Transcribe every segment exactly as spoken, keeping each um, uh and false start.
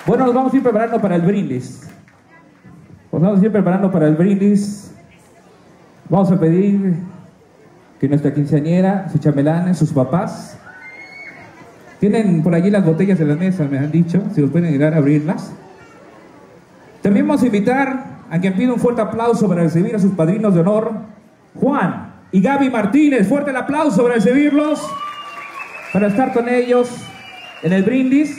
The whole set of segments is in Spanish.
Bueno, nos vamos a ir preparando para el brindis. Nos vamos a ir preparando para el brindis. Vamos a pedir que nuestra quinceañera, sus chambelanes, sus papás, tienen por allí las botellas de la mesa, me han dicho, si los pueden ayudar a abrirlas. También vamos a invitar a quien pida un fuerte aplauso para recibir a sus padrinos de honor, Juan y Gaby Martínez. Fuerte el aplauso para recibirlos, para estar con ellos en el brindis.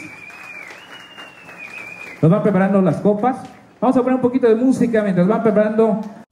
Nos van preparando las copas. Vamos a poner un poquito de música mientras van preparando